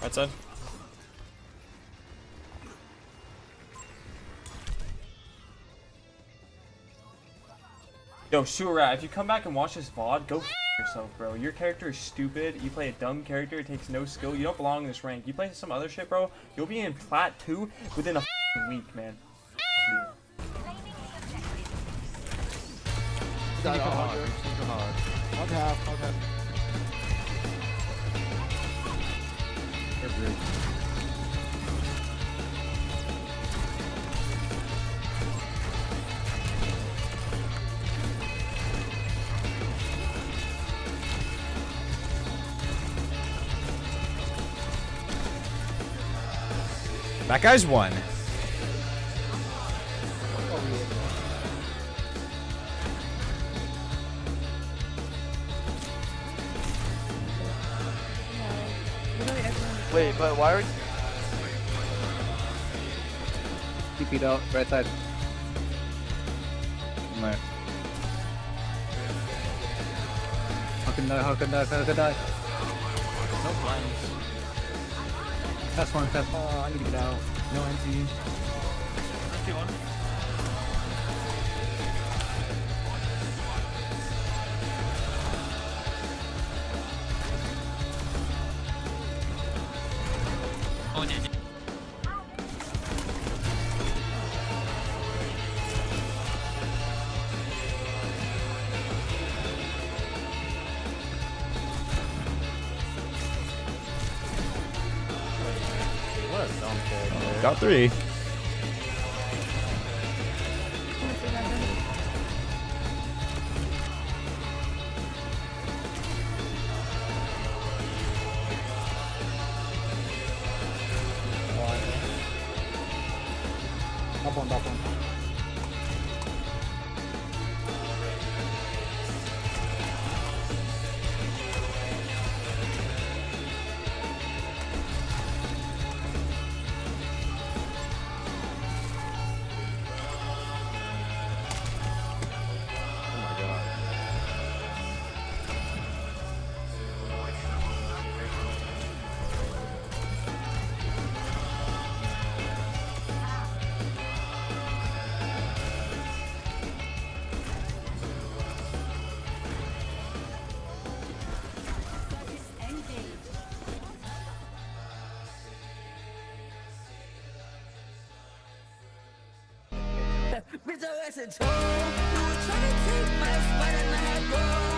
Right side. Yo, Shura, if you come back and watch this VOD, go f yourself, bro. Your character is stupid. You play a dumb character. It takes no skill. You don't belong in this rank. You play some other shit, bro. You'll be in Plat 2 within a week, man. Got hard. Hug half, hug half. That guy's one. Wait, but why are you... TP'd out, right side. Right. How can die, how can die, how can die? No blinds. That's one, that's one. I need to get out. No NT. What a dumb character. Got 3. Up one, up one. Bitch, I was a tool. I was trying to take my spot and I had gold.